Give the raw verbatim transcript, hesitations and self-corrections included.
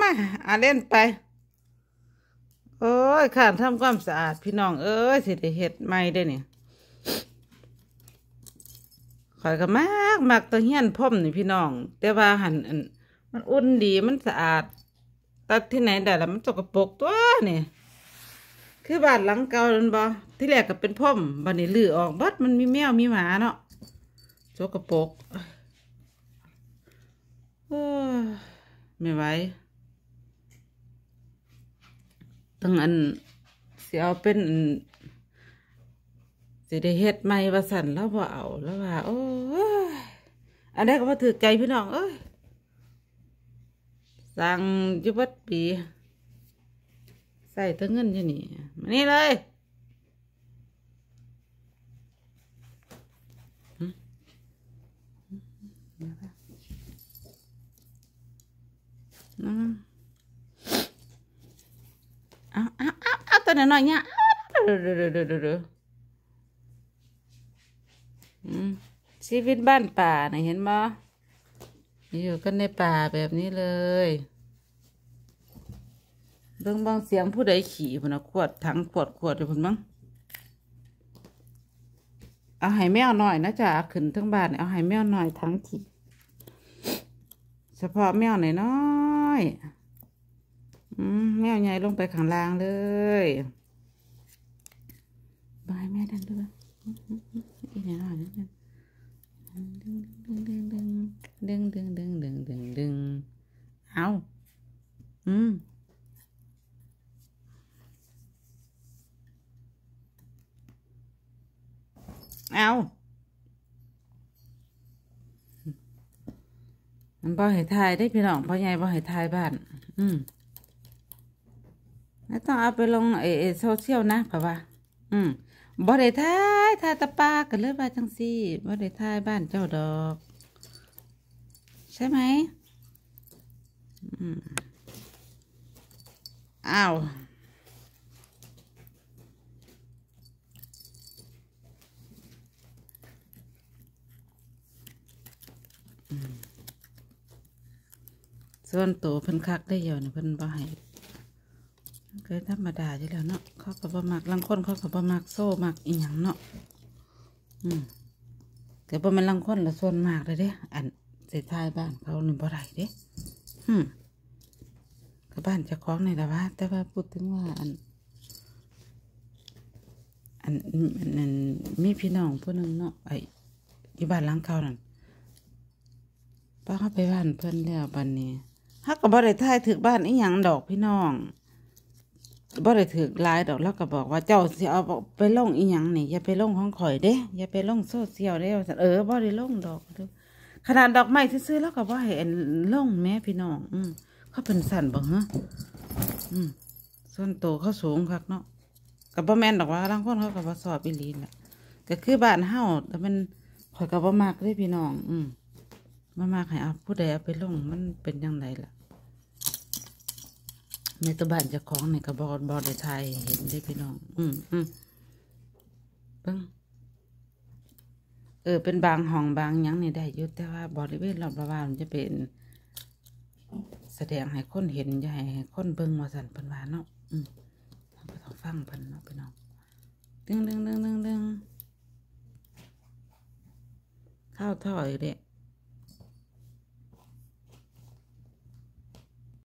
มาอ่าเล่นไปโอ้ยข้าทำความสะอาดพี่น้องเอ้ยสิได้เฮ็ดใหม่ได้เนี่ยข่อยก็มากมากตะเฮียนพ่อมนี่พี่น้องแต่ว่าหันอันมันอุ่นดีมันสะอาดตัดที่ไหนได้ละมันสกปรกตัวนี่คือบ้านหลังเก่านั่นบ่ที่แรกก็เป็นพ่อมบัดนี้ลื้อออกบัดมันมีแมวมีหมาเนาะสกปรกโอ้ยไม่ไหวตั้งอันสิเอาเป็นสิได้เฮ็ดใหม่ว่าสั่นแล้วบ่เอาแล้วว่าโอ้ยอันนี้ก็บ่ถือใจพี่น้องเอ้ยสั่งอยู่บัดปีใส่ตั้งเงินอยู่นี่มานี่เลยเอาเอาเอาเอาตัวน้อยๆเนี่ยเด้อเด้อเด้อเด้อเด้อชีวิตบ้านป่าน่ะเห็นบ่อยู่กันในป่าแบบนี้เลยเบิ่งบางเสียงผู้ใดขี่พุ่นน่ะขวดถังขวดขวดอยู่พุ่นมั้งเอาให้แมวหน่อยนะจ๊ะขึ้นทั้งบ้านเอาให้แมวหน่อยทั้งขี่เฉพาะแมวหน่อยน้อยอืมแมวใหญ่ลงไปข้างล่างเลยบายแม่ดันด้วยอีกหน่อยนิดนึงดึงดึงดึงดึงดึงดึงดึงดึงดึงเอาอืมเอามันบ่ให้ทายได้พี่น้องพ่อใหญ่บ่ให้ทายบ้านอืมแล้วต้องเอาไปลงเอโซเชียลนะป่ะว่าอืมบ่ได้ทายทายตะปากันเลยว่าจังซี่บ่ได้ทายบ้านเจ้าดอกใช่ไหมอืมอ้าวส่วนตัวเพิ่นคักได้เยอะนะเพิ่นบ่ให้เคยธรรมดาอยู่แล้วเนาะเขาก็บ่มักลังคนเขาก็บ่มักโซ่มักอีหยังเนาะอืมแต่บ่แม่นลังคนละส่วนมากเลยเด้อันสิทายบ้านเขานี่บ่ได้เด้อืมก็บ้านเจ้าของนี่ล่ะว่าแต่ว่าพูดถึงว่าอันอันอันมีพี่น้องผู้นึงเนาะไอ้อยู่บ้านหลังเก่านั่นป้าเขาไปบ้านเพิ่นแล้วบัดนี้ฮักก็บ่ได้ทายถึกบ้านอีหยังดอกพี่น้องบ่ได้ถึกหลายดอกแล้วก็บอกว่าเจ้าสิเอาไปลงอีหยังนี่อย่าไปลงของข่อยเด้อย่าไปลงโซเชียลเด้เออบ่ได้ลงดอกขนาดดอกไม้ซื้อๆแล้วก็บ่ให้ลงแม่พี่น้องอืมเขาเป็นสั่นบ่ฮะอืมส่วนโตเขาสูงคักเนาะก็บ่แม่นดอกว่าบางคนเขาก็บ่ชอบอีหลีน่ะก็คือบ้านเฮาแต่มันข่อยก็บ่มักเด้พี่น้องอืมบ่มักให้เอาผู้ใดเอาไปลงมันเป็นจังไดล่ะในตัวบ้านเจ้าของเนี่ยก็บอบอได้ทายเห็นได้พี่น้องอืมอืมเบิ้งเออเป็นบางห้องบางยังนี่ได้อยู่แต่ว่าบริเวณรอบระหว่างจะเป็นแสดงให้คนเห็นจะให้คนเบิ้งมาสั่นเพิ่นว่าเนาะอืมเราก็ต้องฟังเพิ่นเนาะพี่น้องดึงดึงดึงดึงดึงเข้าท่ออยู่เด็ก